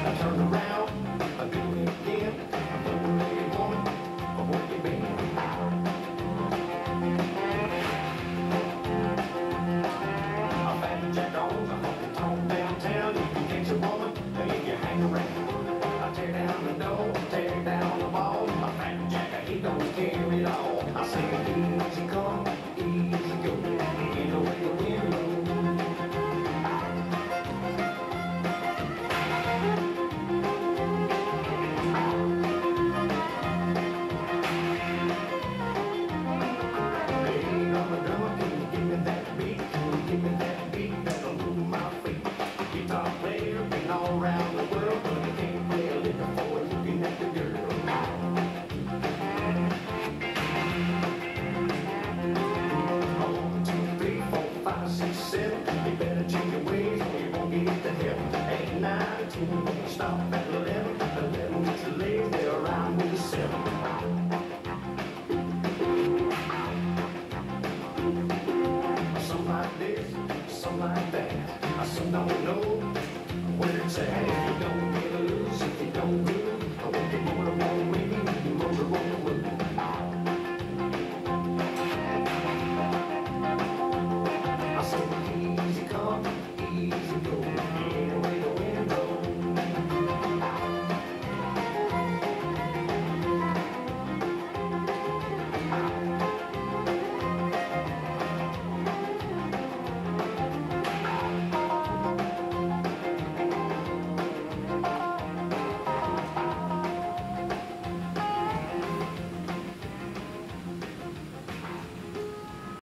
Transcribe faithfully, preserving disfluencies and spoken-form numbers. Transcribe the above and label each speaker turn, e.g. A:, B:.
A: I turn around, I do it again. I'm doing what you want, but what you been? I'm back to Jack Jones, I hope you talk downtown. You can catch a woman, if you hang around. I tear down the door, tear down the wall. My fat Jack, he don't care at all. I say easy come, easy go. Get away the window. All around the world, but you can't play a lick for looking at the girl. One, two, three, four, five, six, seven. You better change your ways or you won't get to heaven. Eight, nine, ten, stop at eleven. Eleven is the late, they're around with the seven. Some like this, some like that. Some don't know where it's at. You don't